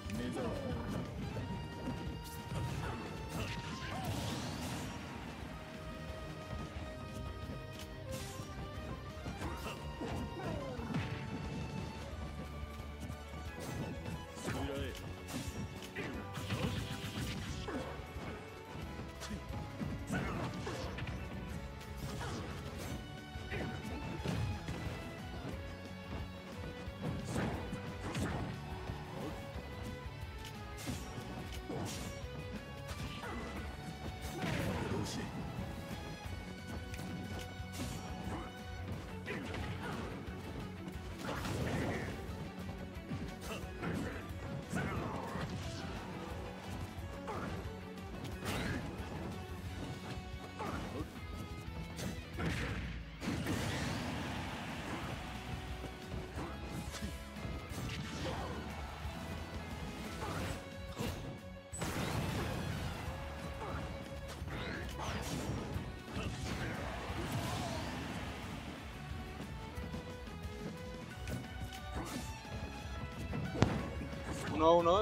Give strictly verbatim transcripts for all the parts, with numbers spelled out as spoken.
uno uno.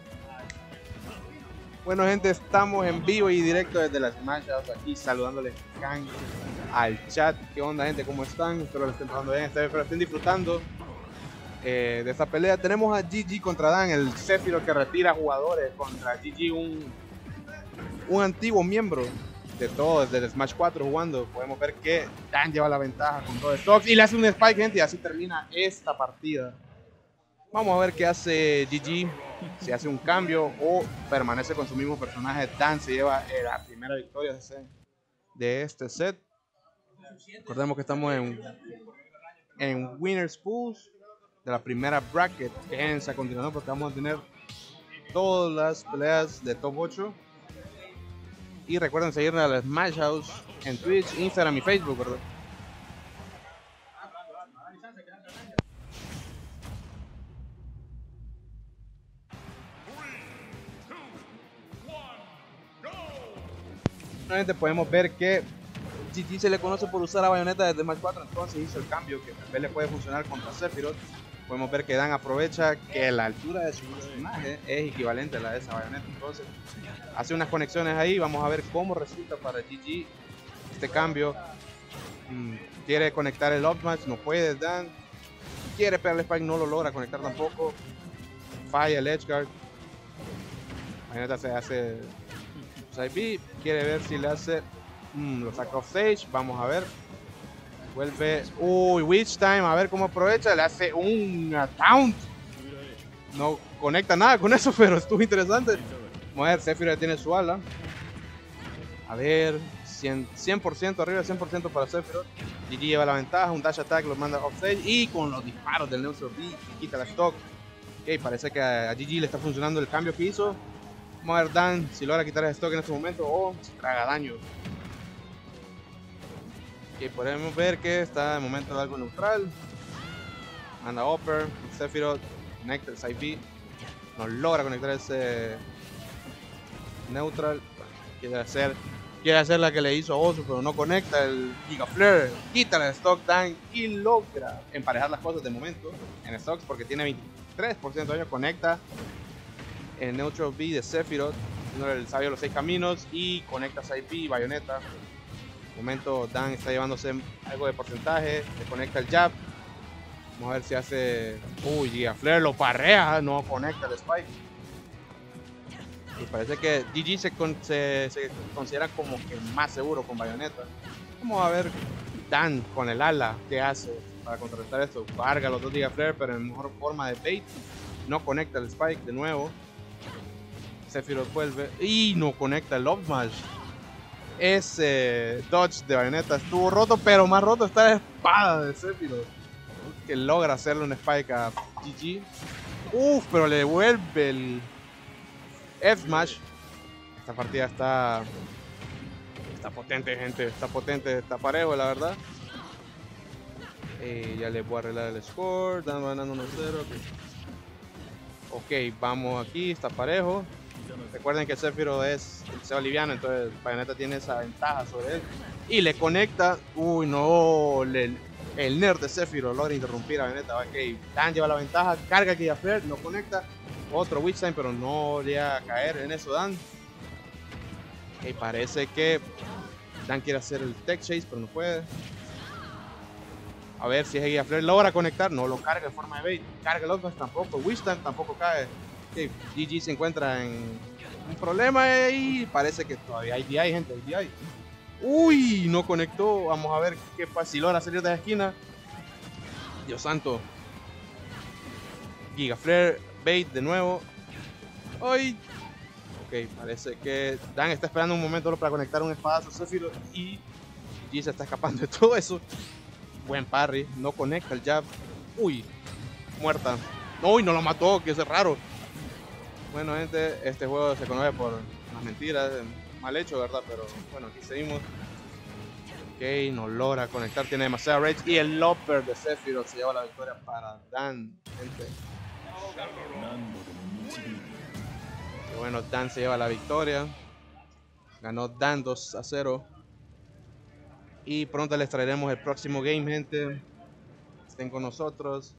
Bueno, gente, estamos en vivo y directo desde las Smash House, aquí saludándoles al chat. ¿Qué onda, gente? ¿Cómo están? Espero que lo estén pasando bien, espero que lo estén disfrutando eh, de esta pelea. Tenemos a G G contra Dan, el Sephiroth que retira jugadores contra G G, un, un antiguo miembro de todo, desde el Smash cuatro jugando. Podemos ver que Dan lleva la ventaja con todo stocks y le hace un spike, gente, y así termina esta partida. Vamos a ver qué hace G G, si hace un cambio o permanece con su mismo personaje. Dan se lleva eh, la primera victoria de, ese, de este set. Recordemos que estamos en, en Winners Pools de la primera bracket. Quédense a continuación porque vamos a tener todas las peleas de top ocho. Y recuerden seguirnos a la Smash House en Twitch, Instagram y Facebook, ¿verdad? Realmente podemos ver que G G se le conoce por usar la bayoneta desde Smash cuatro, entonces hizo el cambio que tal vez le puede funcionar contra Sephiroth. Podemos ver que Dan aprovecha que la altura de su personaje es equivalente a la de esa bayoneta, entonces hace unas conexiones ahí. Vamos a ver cómo resulta para G G este cambio. Mm, quiere conectar el up smash, no puede. Dan quiere pegar el spike, no lo logra conectar tampoco. Falla el edge guard. Bayoneta se hace side B, quiere ver si le hace mm, lo saca off stage. Vamos a ver, vuelve, uy, Witch Time, a ver cómo aprovecha, le hace un taunt, no conecta nada con eso, pero estuvo interesante. Vamos a ver, Sephiroth tiene su ala, a ver, cien por ciento arriba, cien por ciento para Sephiroth. G G lleva la ventaja, un dash attack lo manda off stage y con los disparos del Neutral B quita la stock. Ok, parece que a G G le está funcionando el cambio que hizo. Vamos a ver Dan si logra quitar el stock en este momento o si traga daño. Ok, podemos ver que está de momento algo neutral. Manda upper, Sephiroth conecta el side B, no logra conectar ese neutral. Quiere hacer, quiere hacer la que le hizo Osu, pero no conecta el Giga Flare. Quita el stock Dan y logra emparejar las cosas de momento en stocks porque tiene veintitrés por ciento de daño. Conecta el Neutral B de Sephiroth, el sabio de los seis caminos, y conecta side B, bayoneta. De momento Dan está llevándose algo de porcentaje, le conecta el jab. Vamos a ver si hace, uy, Giga Flare lo parrea, no conecta el spike. Y parece que G G se, con, se, se considera como que más seguro con bayoneta. Vamos a ver Dan con el ala qué hace para contrarrestar esto. Carga los dos Giga Flare, pero en mejor forma de bait. No conecta el spike de nuevo. Sephiroth vuelve y no conecta el up smash. Ese dodge de bayoneta estuvo roto, pero más roto está la espada de Sephiroth, que logra hacerle un spike a G G. Uf, pero le devuelve el F smash. Esta partida está está potente, gente, está potente, está parejo, la verdad. Eh, ya le voy a arreglar el score, dando ganando uno cero. Ok, vamos aquí, está parejo. Recuerden que Sephiroth es el Seba liviano, entonces bayoneta tiene esa ventaja sobre él. Y le conecta. Uy, no. Le, el nerd de Sephiroth logra interrumpir a bayoneta. Ok, Dan lleva la ventaja. Carga Giga Flare, no conecta. Otro Witch pero no llega a caer en eso Dan. Ok, parece que Dan quiere hacer el Tech Chase, pero no puede. A ver si Giga Flare logra conectar. No lo carga en forma de bait. Carga el otro tampoco. Witch tampoco cae. Ok, G G se encuentra en un problema y parece que todavía hay D I, gente. Hay D I. Uy, no conectó. Vamos a ver qué pasa si logra salir de la esquina. Dios santo. Giga Flare, bait de nuevo. Ay. Ok, parece que Dan está esperando un momento para conectar un espadazo a Sephiroth y G se está escapando de todo eso. Buen parry, no conecta el jab. Uy, muerta. Uy, no lo mató, que es raro. Bueno, gente, este juego se conoce por las mentiras, mal hecho, ¿verdad? Pero bueno, aquí seguimos. Ok, no logra conectar, tiene demasiada rage. Y el Lopper de Sephiroth se lleva la victoria para Dan, gente. Y bueno, Dan se lleva la victoria. Ganó Dan dos a cero. Y pronto les traeremos el próximo game, gente. Estén con nosotros.